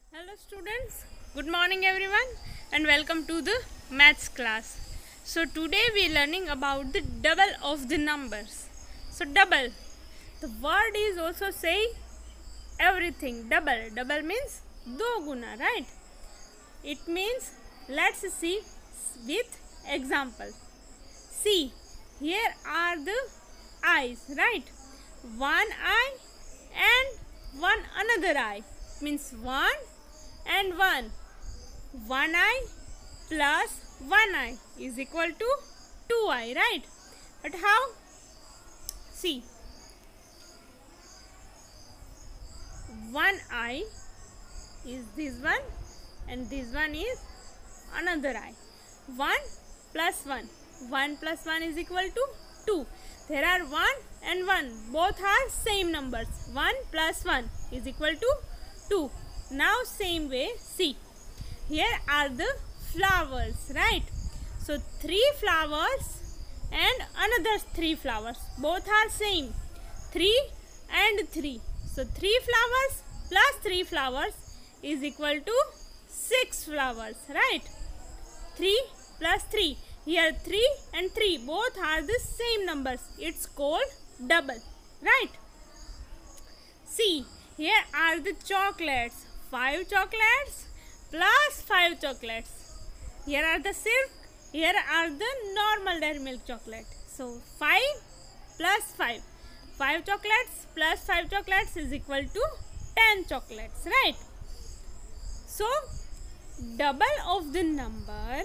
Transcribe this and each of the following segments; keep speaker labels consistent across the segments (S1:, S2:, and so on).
S1: Hello students, good morning everyone and welcome to the maths class. So today we are learning about the double of the numbers. So double, the word is also say everything. Double means do guna, right? It means let's see with example. See, here are the eyes, right? One eye and one another eye means one and one. One eye plus one eye is equal to two eye, right? But how? See, one eye is this one and this one is another eye. 1 plus 1. 1 plus 1 is equal to 2. There are 1 and 1. Both are same numbers. 1 plus 1 is equal to 2. Now same way, see. Here are the flowers, right? So 3 flowers and another 3 flowers. Both are same. 3 and 3. So 3 flowers plus 3 flowers is equal to 6 flowers, right? 3 plus 3. Here 3 and 3 both are the same numbers. It's called double, right? See, here are the chocolates. 5 chocolates plus 5 chocolates. Here are the silk. Here are the normal dairy milk chocolate. So 5 plus 5. 5 chocolates plus 5 chocolates is equal to 10 chocolates, right? So double of the number,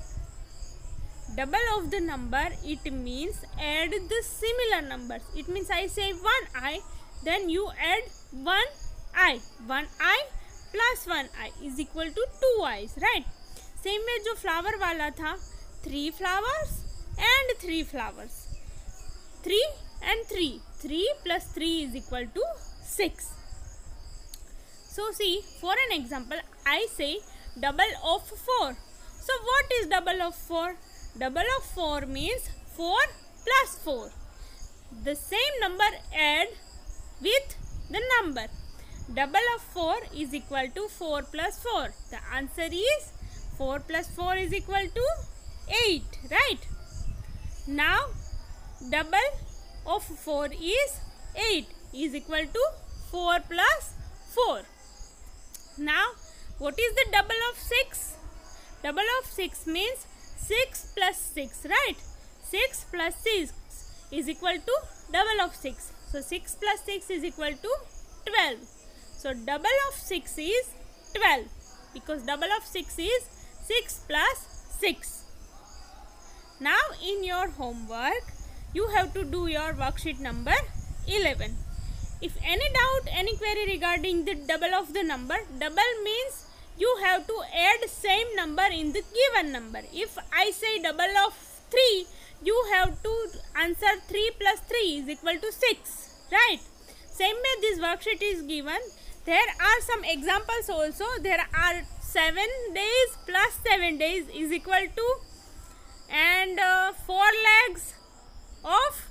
S1: it means add the similar numbers. It means I say one eye, then you add one eye. One eye plus one eye is equal to two eyes, right? Same way जो flower वाला था, 3 flowers and 3 flowers. 3 and 3. 3 plus 3 is equal to 6. So see, for an example, I say double of 4. So what is double of 4? Double of 4 means 4 plus 4. The same number add with the number. Double of 4 is equal to 4 plus 4. The answer is 4 plus 4 is equal to 8, right? Now double of 4 is 8 is equal to 4 plus 4. Now what is the double of 6? Double of 6 means 6 plus 6, right? 6 plus 6 is equal to double of 6. So 6 plus 6 is equal to 12. So double of 6 is 12 because double of 6 is 6 plus 6. Now in your homework, you have to do your worksheet number 11. If any doubt, any query regarding the double of the number, double means you have to add same number in the given number. If I say double of 3, you have to answer 3 plus 3 is equal to 6, right? Same way this worksheet is given. There are some examples also. There are 7 days plus 7 days is equal to, and 4 legs of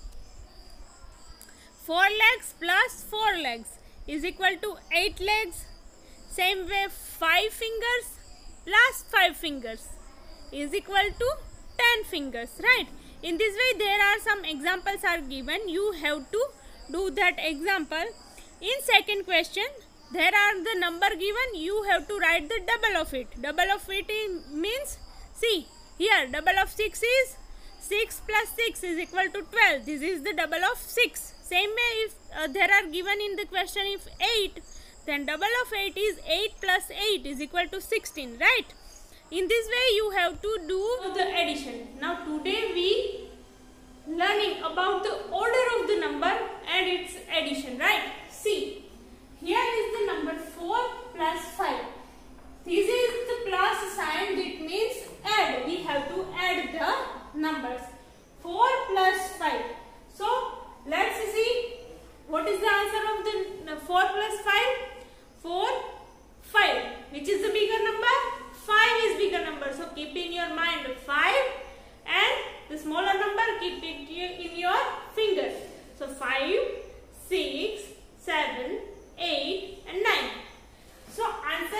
S1: 4 legs plus 4 legs is equal to 8 legs. Same way 5 fingers plus 5 fingers is equal to 10 fingers, right? In this way there are some examples are given. You have to do that example. In second question, there are the number given. You have to write the double of it. Double of it means, see here double of 6 is 6 plus 6 is equal to 12. This is the double of 6. Same way if there are given in the question if 8, then double of 8 is 8 plus 8 is equal to 16, right? In this way you have to do the addition. Now today we learning about the order of the number and its addition, right? See, here is the number 4 plus 5. This is the plus sign, it means add. We have to add the numbers. 4 plus 5. So let's see what is the answer of the 4 plus 5. 4, 5. Which is the bigger number? 5 is bigger number. So keep in your mind 5 and the smaller number keep it in your fingers. So 5, 6, 7, 8 and 9. So answer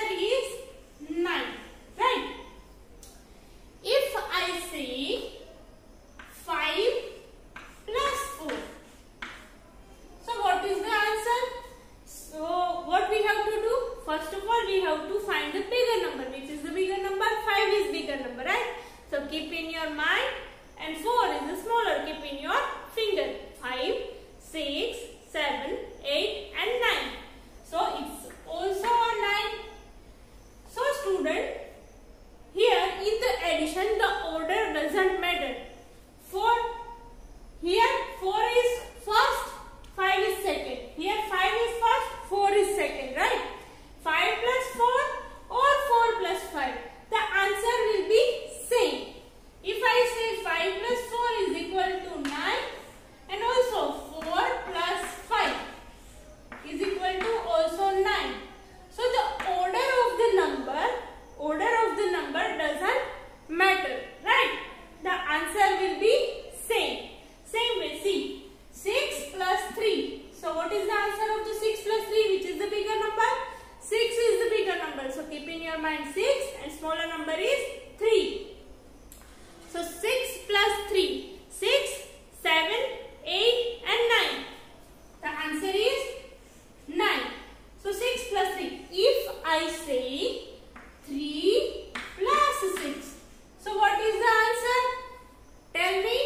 S1: your mind 6 and smaller number is 3. So 6 plus 3, 6, 7, 8 and 9. The answer is 9. So 6 plus 3. If I say 3 plus 6, so what is the answer? Tell me.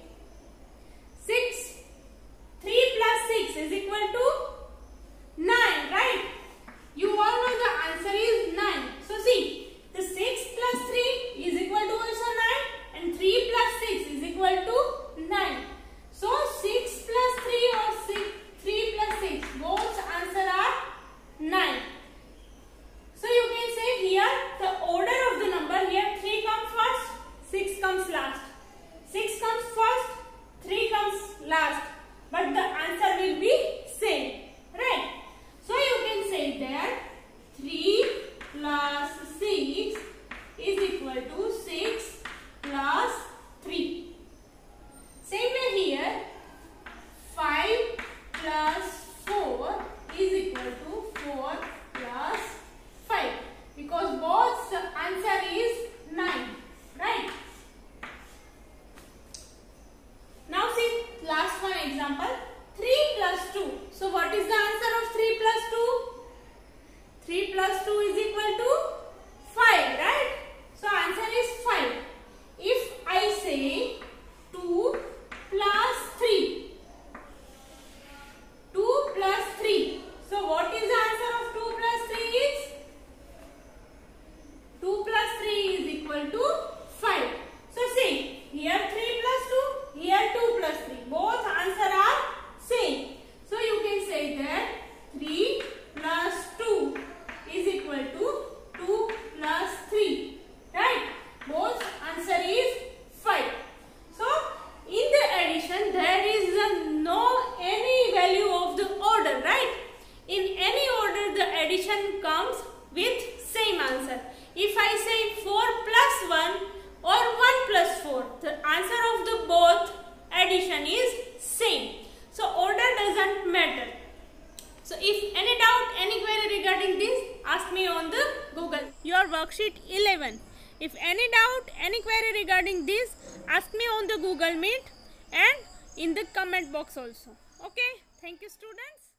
S1: 6. 3 plus 6 is equal to 9, right? You all know the answer is 9. So see, the 6 plus 3 is equal to also 9 and 3 plus 6 is equal to 9. So 6 plus 3 or 3 plus 6, both answer are 9. So you can say here the order of the number, here 3 comes first, 6 comes last. 6 comes first, 3 comes last. But the answer will be same, right? So you can say that 3 plus 6 is equal to 6 plus 3. Same way here, 5 plus 4 is equal to 4 plus 5. Because both the answer is 9, right? Now see last one example, 3 plus 2. So what is the answer of 3 plus 2? 3 plus 2 is equal to 5, right? So answer is 5. If I say 2 plus 3, 2 plus 3. So what is the answer of 2 plus 3 is? 2 plus 3 is equal to 5. So see, here 3 plus 2, here 2 plus 3. Both answer are same. So you can say that 3 plus 2 is equal to 2 plus 3. Right? Both answer is 5. So in the addition there is no any value of the order, right? In any order the addition comes with same answer. If I say 4 plus 1 or 1 plus 4, the answer of the both addition is same. So order doesn't matter. So if any doubt, any query regarding this, ask me on the Google. Your worksheet 11. If any doubt, any query regarding this, ask me on the Google Meet and in the comment box also. Okay. Thank you students.